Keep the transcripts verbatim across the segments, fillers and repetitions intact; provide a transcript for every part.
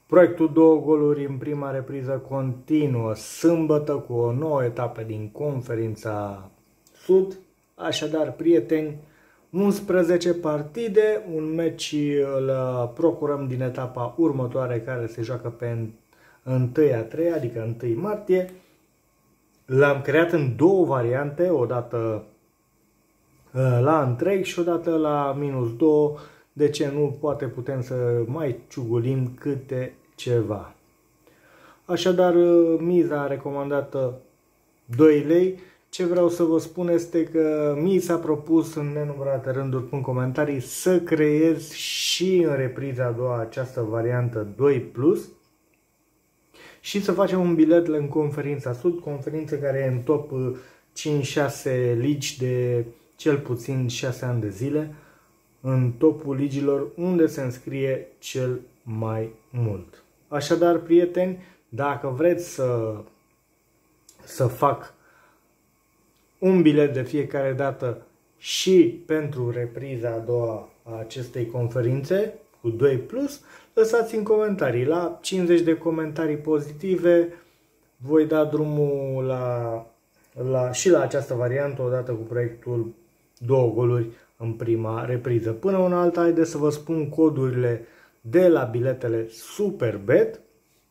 Proiectul două goluri în prima repriză continuă sâmbătă cu o nouă etapă din Conferința Sud. Așadar, prieteni, unsprezece partide, un meci îl procurăm din etapa următoare care se joacă pe unu a treia, adică unu martie. L-am creat în două variante, odată la întreg și odată la minus doi. De ce nu? Poate putem să mai ciugulim câte ceva. Așadar, miza recomandată doi lei. Ce vreau să vă spun este că mi s-a propus în nenumărate rânduri în comentarii să creez și în repriza a doua această variantă doi plus și să facem un bilet în Conferința Sud, conferință care e în top cinci șase ligi de cel puțin șase ani de zile, în topul ligilor unde se înscrie cel mai mult. Așadar, prieteni, dacă vreți să, să fac un bilet de fiecare dată și pentru repriza a doua a acestei conferințe cu doi plus, lăsați în comentarii. La cincizeci de comentarii pozitive voi da drumul la, la, și la această variantă odată cu proiectul două goluri în prima repriză. Până una alta, haideți să vă spun codurile de la biletele Superbet.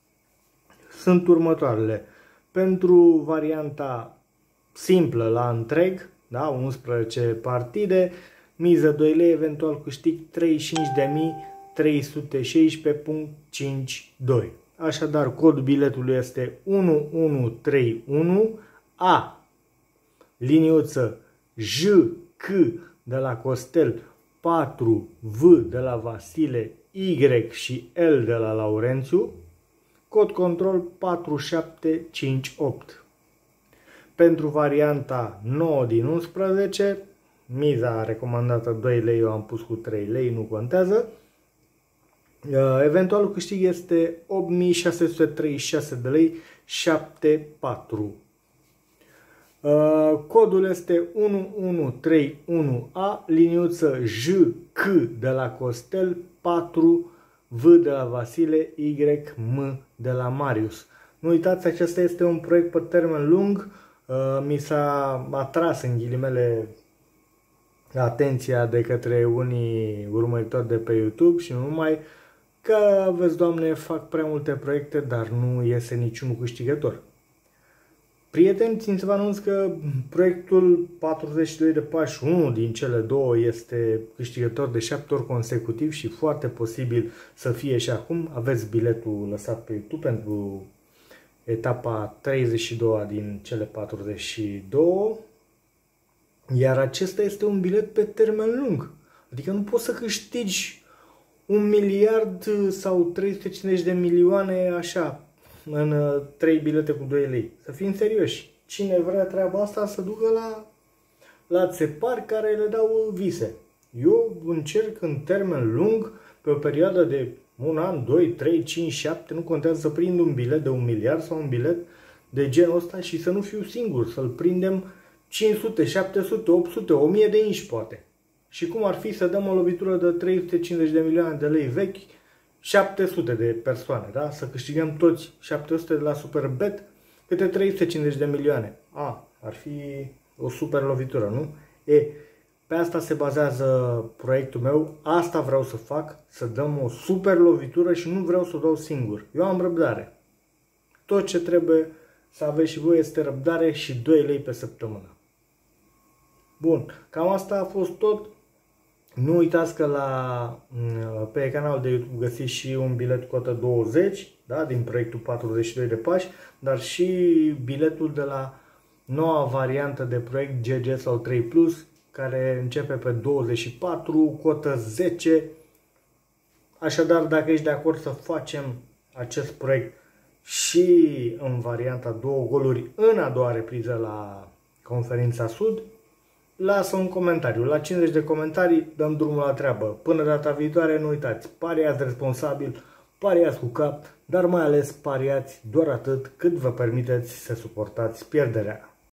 Sunt următoarele. Pentru varianta simplă la întreg, da, unsprezece partide, miză doi lei, eventual câștig treizeci și cinci de mii trei sute șaisprezece virgulă cincizeci și doi. Așadar, codul biletului este unu unu trei unu A, liniuță J C de la Costel, patru V de la Vasile, Y și L de la Laurențiu, cod control patru șapte cinci opt. Pentru varianta nouă din unsprezece, miza recomandată doi lei, eu am pus cu trei lei, nu contează. Eventualul câștig este opt mii șase sute treizeci și șase de lei șaptezeci și patru. Codul este unu unu trei unu A, liniuță J C de la Costel, patru V de la Vasile, Y M de la Marius. Nu uitați, acesta este un proiect pe termen lung. Mi s-a atras în ghilimele atenția de către unii urmăritori de pe YouTube și nu numai, că, vezi, Doamne, fac prea multe proiecte, dar nu iese niciunul câștigător. Prieteni, țin să vă anunț că proiectul patruzeci și doi de pași, unul din cele două, este câștigător de șapte ori consecutiv și foarte posibil să fie și acum. Aveți biletul lăsat pe YouTube pentru etapa treizeci și doi din cele patruzeci și doi. Iar acesta este un bilet pe termen lung. Adică nu poți să câștigi un miliard sau trei sute cincizeci de milioane așa, în trei bilete cu doi lei. Să fim serioși. Cine vrea treaba asta să ducă la, la țepari care le dau vise. Eu încerc în termen lung, pe o perioadă de un an, doi, trei, cinci, șapte, nu contează, să prind un bilet de un miliard sau un bilet de genul ăsta și să nu fiu singur, să-l prindem cinci sute, șapte sute, opt sute, o mie de inși poate. Și cum ar fi să dăm o lovitură de trei sute cincizeci de milioane de lei vechi, șapte sute de persoane, da? Să câștigăm toți șapte sute de la Superbet, câte trei sute cincizeci de milioane. A, ar fi o super lovitură, nu? E, pe asta se bazează proiectul meu, asta vreau să fac, să dăm o super lovitură și nu vreau să o dau singur. Eu am răbdare. Tot ce trebuie să aveți și voi este răbdare și doi lei pe săptămână. Bun, cam asta a fost tot. Nu uitați că la, pe canalul de YouTube găsiți și un bilet cotă douăzeci, da, din proiectul patruzeci și doi de pași, dar și biletul de la noua variantă de proiect G G sau trei plus, care începe pe douăzeci și patru, cotă zece. Așadar, dacă ești de acord să facem acest proiect și în varianta două goluri în a doua repriză la Conferința Sud, lasă un comentariu. La cincizeci de comentarii dăm drumul la treabă. Până data viitoare, nu uitați, pariați responsabil, pariați cu cap, dar mai ales pariați doar atât cât vă permiteți să suportați pierderea.